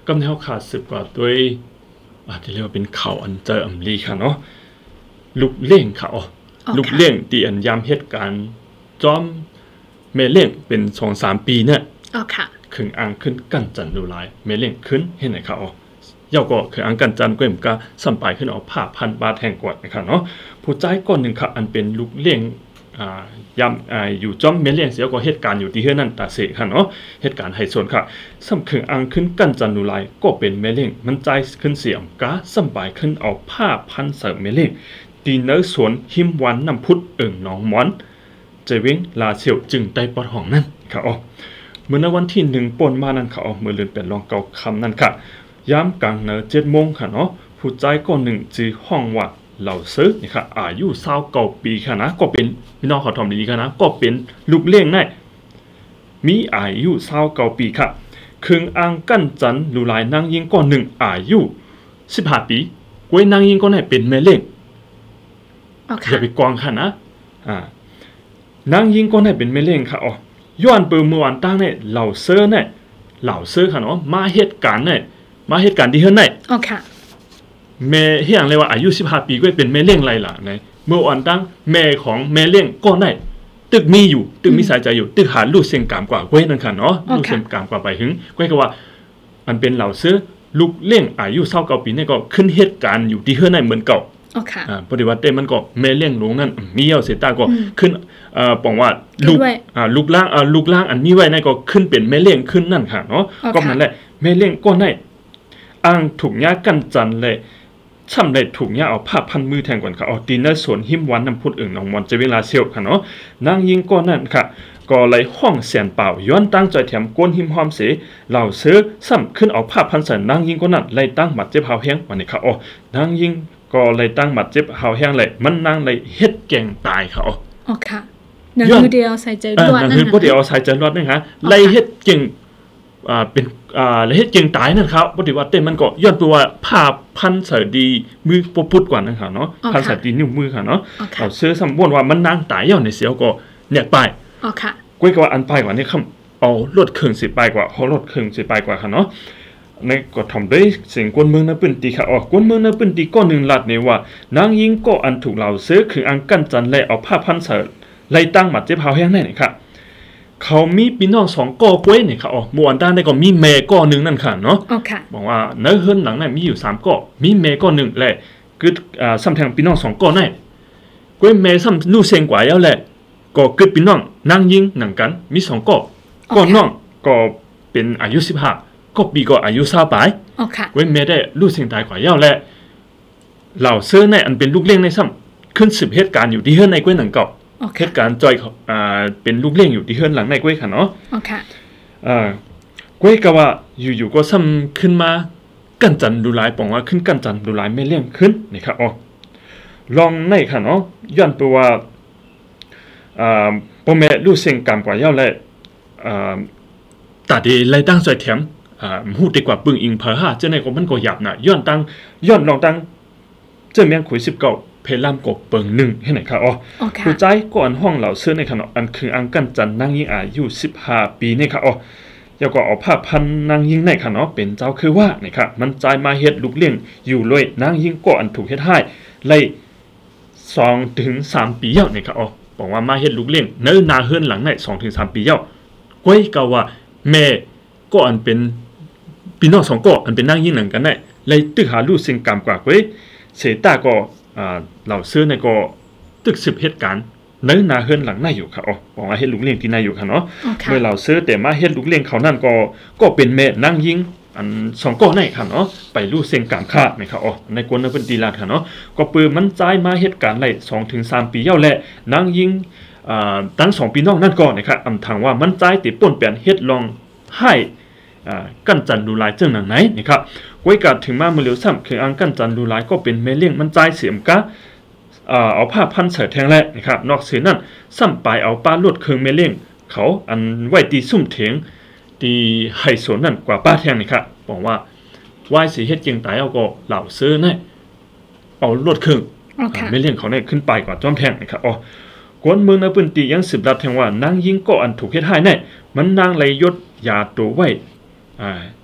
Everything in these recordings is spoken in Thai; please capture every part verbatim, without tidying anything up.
ก็แนวขาดสืบว่าด้วยอาจจะเรียกว่าเป็นเขาอันเจออำลีค่ะเนาะลูกเลี้ยงเขาลูกเลี้ยงตีอันยามเหตุการณ์จอมเมเลี้ยงเป็นสองสามปีเนี่ยขึงอ่างขึ้นกันจันดูลายเมเลี้ยงขึ้นเห็นไหมครับอ๋อย่อก็ขึงอ่างกันจันก็เหมือนกับสัมปายขึ้นเอาผ้าพันบาทแห่งกวดนะครับเนาะผู้ใจก้อนหนึ่งครับอันเป็นลูกเลี้ยงอ่ายามอ่าอยู่จอมเมเลี้ยงเสียก็เหตุการณ์อยู่ที่เฮือนนั่นตาเสค่ะเนาะเหตุการณ์ให้ส่วนค่ะสัมขึงอ่างขึ้นกันจันดูลายก็เป็นเมเลี้ยงมันใจขึ้นเสียมกะสัมปายขึ้นเอาผ้าพันเสริมเมเลี้ยงตีเนื้อสวนหิมวันน้ำพุดเอิ่งหนองม้อนเจวิงลาเซียวจึงได้ปอดห้องนั่นค่ะอ๋อเมื่อในวันที่หนึ่งปนมานั่นค่ะอ๋อเมื่อเลือนเป็นรองเก่าคำนั่นค่ะย้ำกลางเนื้อเจ็ดโมงค่ะเนาะผู้ใจก้อนหนึ่งจีห้องว่าเหล่าซื้อนี่ค่ะอายุสาวเก่าปีค่ะนะก็เป็นพี่น้องขอทอมดีค่ะนะก็เป็นลูกเลี้ยงได้มีอายุสาวเก่าปีค่ะคึงอ่างกั้นจันลูลายนางยิงก้อนหนึ่งอายุสิบห้าปีกวยนางยิงก้อนไหนเป็นแม่เลี้ยงอย่าไปกวางค่ะนะอ่านางยิงก้อนไหนเป็นแม่เลี้ยงค่ะอ๋อย้อนเปิดเมื่อวันตั้งเนี่ยเหล่าเซอร์เนี่ยเหล่าเซอร์ค่ะเนาะมาเหตุการณ์เนี่ยมาเหตุการณ์ที่เฮือนเนี่ยโอเคแม่เฮียงเลยว่าอายุสิบห้าปีก็เป็นแม่เลี้ยงไรล่ะเนี่ยเมื่อวันตั้งแม่ของแม่เลี้ยงก็ได้ตึกมีอยู่ตึกมีสายใจอยู่ตึกหาลูกเสียงกามกว่าเว้ยนั่นค่ะเนาะลูกเสียงกามกว่าไปถึงก็คือว่ามันเป็นเหล่าเซอร์ลูกเลี้ยงอายุเศร้าเก่าปีเนี่ยก็ขึ้นเหตุการณ์อยู่ที่เฮือนในเหมือนเก่าอ่าปฏิวัติเต้มันก็แม่เลี้ยงหลวงนั่นมีเยาเสตาก็ขึ้นเอ่อปองว่าลูกอ่าลูกล่างอ่าลูกล่างอันมีไว้นั่นก็ขึ้นเป็นแม่เลี้ยงขึ้นนั่นค่ะเนาะก็นั่นแหละแม่เลี้ยงก็ได้อ้างถูกยากันจันเลยช่ำได้ถูกยาเอาผ้าพันมือแทงก่อนค่ะเอาตีนในสวนหิมวันน้ำพุดอื่นน้องมอนจะเวลาเซียวค่ะเนาะนางยิงก็นั่นค่ะก็เลยห้องเสียนเปล่าย้อนตั้งใจแถมก้นหิมหอมเสเหล่าเสือซ้ำขึ้นเอาผ้าพันใส่นางยิงก็นั่นเลยตั้งหมัดเจ็บหาวแห้งวันนี้ค่ะอ๋อนางยิงก็เลยตั้งหมัดเจ็บหาวแห้งเลยมันนางเลยเฮ็ดแกงตายเขาอ๋อค่ะหนังคือเดียวใส่ใจรวดนะหนังคือเดียวใส่ใจรวดนะฮะเลยเฮ็ดเก่งอ่าเป็นอ่าเลยเฮ็ดเก่งตายนั่นครับปฏิวัติเต้มันก็ย้อนตัวผ้าพันใส่ดีมือปพุดกว่านั่นค่ะเนาะพันใส่ดีนิ้วมือค่ะเนาะเอาเสื้อสมบูรณ์ว่ามันนางตายย้อนในเสียวก็เนี่ยไปอ๋อค่ะก้อยกว่าอันไปกว่านี่คำเอาลดเครื่องสิไปกว่าเขาลดเครื่องสิไปกว่าค่ะเนาะในก็ทำได้เสียงกวนเมืองในปืนตีค่ะอ๋อกวนเมืองในปืนตีก้อนหนึ่งลัดเนี่ยว่านางยิงก็อันถูกเหล่าเสือคืออังกันจันเลยเอาผ้าพันใส่ไล่ตั้งหมัดเจ็บหาวแห้งแน่นี่ค่ะเขามีพี่น้องสองก้อกล้วยเนี่ยค่ะอ๋อมวนด้านได้ก็มีเมย์ก้อหนึ่งนั่นค่ะเนาะบอกว่าเนื้อเฮือนหลังนั้นมีอยู่สามก้อมีเมย์ก้อหนึ่งแหละคืออ่าซ้ำแทงพี่น้องสองก้อแน่กล้วยเมย์ซ้ำนู่เสียงกว่าแล้วแหละก็เกิดพี่น้องนางยิงหนังกันมีสองก้อก้อน้องก็เป็นอายุสิบห้าก็ปีก็อายุสามปลายกล้วยเมย์ได้ลูกเสียงตายกว่าแล้วแหละเหล่าเสื้อในอันเป็นลูกเลี้ยงในซ้ำขึ้นสืบเหตุการณ์อยู่ที่เฮือนในกล้วยหนังเก่าเหตุการณ์จอยอ่าเป็นลูกเลี้ยงอยู่ที่เฮือนหลังในกล้วยค่ะเนาะโอเคอ่ากล้วยก็ว่าอยู่ๆก็ซ้ำขึ้นมากันจันดูหลายปองว่าขึ้นกันจันดูหลายไม่เลี้ยงขึ้นนี่ครับอ๋อลองในค่ะเนาะย้อนตัวว่าอ่าพ่อแม่ลูกเสียงกามกว่าเย้าและอ่าตัดดีไล่ตั้งใจแถมอ่าฮู้ดีกว่าปึงอิงเพอห้าเจ้าในก็มันก็หยาบน่ะย้อนตั้งย้อนลองตั้งเจ้าแม่งขุยสิบเก้าเพลามกบเปิงหนึ่งให้ไหนค่ะอ๋อผู้ใจก่อนห้องเหล่าเสื้อในขณะอันคืออังกันจันนางยิงอายุสิบห้าปีนี่ค่ะอ๋อแล้วก็เอาผ้าพันนางยิงในขณะเป็นเจ้าคือว่านี่ค่ะมันใจมาเฮ็ดลูกเลี้ยงอยู่เลยนางยิงก็อันถูกเฮ็ดให้ไล่สองถึงสามปีแล้วนี่ค่ะอ๋อบอกว่ามาเฮ็ดลูกเลี้ยงเนื้อนาเฮือนหลังในสองถึงสามปีแล้วก้อยก็ว่าแม่ก็อันเป็นพี่น้องสองก็อันเป็นนางยิงหนังกันได้เลยตึกหาลูกเสียงกามกว่าเว้ยเสตาก็อ่าเหล่าเสื้อในก็ตึกสืบเหตุการณ์เนื้อนาเฮือนหลังในอยู่ค่ะอ๋อบอกว่าเฮ็ดลูกเลี้ยงที่ในอยู่ค่ะเนาะเมื่อเหล่าเสื้อแต่มาเฮ็ดลูกเลี้ยงเขานั่นก็ก็เป็นแม่นางยิงอันสองก็ในค่ะเนาะไปลูกเสียงกามค่าไหมค่ะอ๋อในกวนในพื้นที่ลาดค่ะเนาะก็ปืนมันจ่ายมาเหตุการณ์ไล่สองถึงสามปีเย้าแหละนางยิงอ่าทั้งสองพี่น้องนั่นก็นะครับอำทางว่ามันจ่ายติป่นเปลี่ยนเฮ็ดลองให้อ่ากันจันดูลายเจ้าหนังไหนนะครับไว้กัดถึงมาเมื่อเร็วซ้ำคืออังกันจันดูลายก็เป็นแม่เลี้ยงมันจ่ายเสียมกะเอาผ้าพันเสแทงแหละนะครับนอกเสียนั่นซ้ำไปเอาป้าลวดเครื่องแม่เลี้ยงเขาอันไว้ตีซุ่มเถียงตีไฮโซนั่นกว่าป้าแทงนะครับบอกว่าวายสีเฮ็ดเกียงตายเอาก็เหล่าซื้อเนี่ยเอาลวดเครื่องแม่เลี้ยงเขาเนี่ยขึ้นไปกว่าจ้อมแทงนะครับอ๋อกวนเมืองในพื้นที่ยังสืบรับแทงว่านางยิงก็อันถูกเฮ็ดให้เนี่ยมันนางเลยยศยาตัวไว้อ่า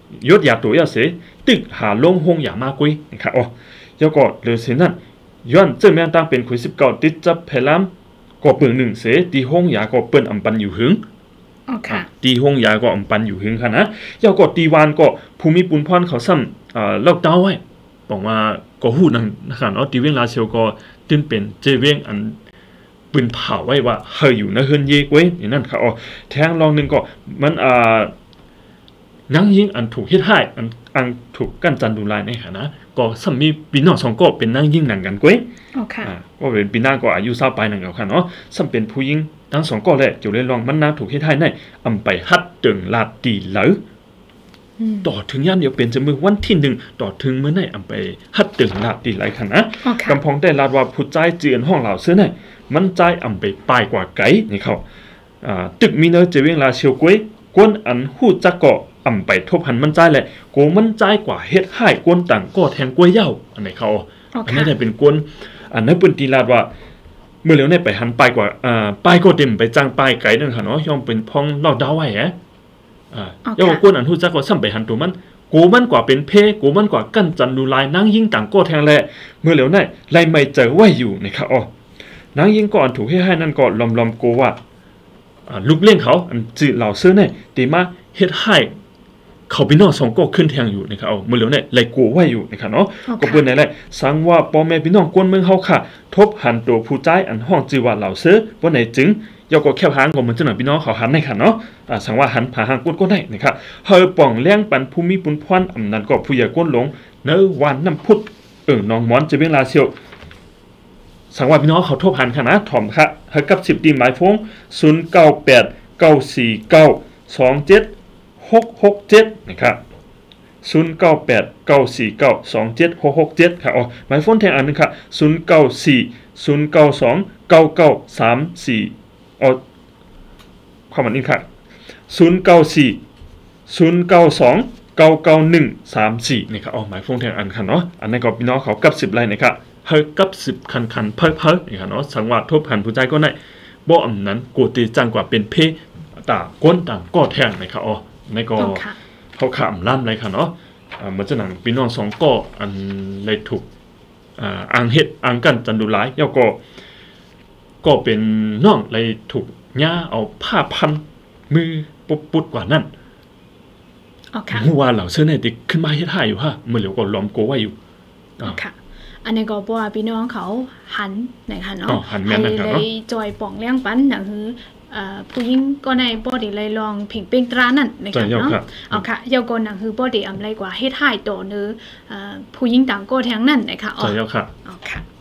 ยศยาตัวยาเสตึกหาลงหงอย่ามากุยนะครับอ๋อยาก็เลยเสนั่นย้อนเจ้าแม่ตั้งเป็นคุยสิบเก้าติดจับเพลามก็เปิงหนึ่งเสตีหงยาก็เปิ้นอำปันอยู่หึงอ๋อค่ะตีหงยาก็อำปันอยู่หึงค่ะนะยาก็ตีวานก็ภูมิปุนพรเขาซ้ำอ่าเล่าเต้าไว้บอกว่าก็ฮู้นั่นนะครับเนาะตีเวียงลาเชียวก็ตื่นเป็นเจเวียงอันปืนเผาไว้ว่าเฮาอยู่ในเฮือนเยกเว้ยอย่างนั้นค่ะอ๋อแทงลองนึงก็มันอ่านังยิงอันถูกเฮ็ดให้อันอันถูกกั้นจันดูลายในหานะก็ซ้ำมีปีน้องสองก็เป็นนังยิงหนังกันก้วยอ๋อค่ะอ่าก็เป็นปีหน้าก็อายุเศร้าปลายหนังกันค่ะเนาะซ้ำเป็นผู้หญิงทั้งสองก็แหละจุเลยลองมันนาถูกเฮ็ดให้ในอำไปฮัดตึงลาดตีเหลอต่อถึงย่ามเดียวเป็นจะมือวันที่หนึ่งต่อถึงเมื่อไหร่อำไปฮัดตึงลาดตีไหลค่ะนะกำพองได้ลาดว่าผู้ใจเจือนห้องเหล่าเสื้อไหนมันใจอำไปปลายกว่าไก่นี่เขาอ่าตึกมีเนอเจเวียงลาเชียวก้วยกวนอันฮู้จักก็อำไปทบหันมันใจแหละโกมันใจกว่าเฮ็ดให้กวนต่างก็แทงกล้วยเหย้าอันไหนเขาอันนี้ได้เป็นกวนอันนั้นเป็นตีลาดว่าเมื่อเหลียวในไปหันไปกว่าอ่าป้ายก็เต็มไปจ้างป้ายไกลนั่นค่ะเนาะย่อมเป็นพ้องลอกดาวไว้แฮะอ่าย่อมกวนอันฮู้จักก็ซ้ำไปหันตัวมันโกมันกว่าเป็นเพโกมันกว่ากั้นจันดูลายนางยิ่งต่างก็แทงแหละเมื่อเหลียวในไล่ไม่เจอไว้อยู่นะครับอ๋อนางยิ่งก็อันถูกเฮ็ดให้นั่นก็ลอมๆโกว่าอ่าลูกเลี้ยงเขาอันจื้อเหล่าซื้อเนี่ยตีมาเฮ็ดให้เขาพี่น้องสองก็ขึ้นแทงอยู่นะครับเอาเมื่อเหลียวเนี่ยไล่กลัวไว้อยู่นะครับเนาะก็เปิ้นนั่นแหละสังว่าพ่อแม่พี่น้องกวนเมืองเฮาค่ะทบหันตัวผู้ใจอันห้องจื่อว่าเหล่าซื้อบ่ไหนจึงยอก็แค่หางก็เหมือนจังหน่อยพี่น้องเขาหันได้ค่ะเนาะอ่าสังว่าหันผาหางกวนก็ได้นะครับเฮาป่องเลี้ยงปันภูมิปุนพรอำนั้นก็ผู้ใหญ่กวนหลงเนอวันน้ำพุดเออน้องหมอนจะเวียงลาเซียวสังว่าพี่น้องเขาทบหันค่ะนะถ่อมค่ะเฮากับสิบตีหมายฟงศูนย์ เก้า แปด เก้า สี่ เก้า สอง เจ็ด หก หก เจ็ดนะครับศูนย์ เก้า แปด เก้า สี่ เก้า สอง เจ็ด หก หก เจ็ดค่ะอ๋อหมายโฟนแทนอันนึงค่ะศูนย์ เก้า สี่ ศูนย์ เก้า สอง เก้า เก้า สาม สี่อ๋อความหมายนี้ค่ะศูนย์ เก้า สี่ ศูนย์ เก้า สอง เก้า เก้า หนึ่ง สาม สี่นี่ค่ะอ๋อหมายโฟนแทนอันค่ะเนาะอันนั้นก็พี่น้องเขากับสิบไร่นะครับเฮากับสิบคันคันเพิ่เพิ่นี่ค่ะเนาะสังว่าทบหันผู้ใจก็ได้บ่อำนั้นกูตีจังกว่าเป็นเพตาก้นต่างก็แทงนะครับอ๋อในก็เขาขามล่ำเลยค่ะเนาะอ่าเหมือนจะหนังพี่น้องสองก็อันเลยถูกอ่าอ่างเฮ็ดอ่างกันจันดูหลายแล้วก็ก็เป็นน้องเลยถูกย่าเอาผ้าพันมือปุ๊บปุ๊บกว่านั่นอ๋อค่ะเมื่อวานเหล่าเสื้อในติขึ้นมาเฮ็ดให้อยู่ฮะเมื่อเหลียวก็ล้อมโกไว้อยู่อ๋อค่ะอันนี้ก็เพราะว่าพี่น้องเขาหันนะคะเนาะให้เลยจอยป่องเลี้ยงปันหนังคือผู้หญิงก็ในปอดีเลยลองผิงเป็นตรานั่นนะคะเนาะเอาค่ะเยาวกนหนังคือปอดีอำไรกว่าเฮ็ดให้ต่อเนื้อผู้หญิงต่างก็แทงนั่นนะคะอ๋อใช่แล้วค่ะอ๋อค่ะ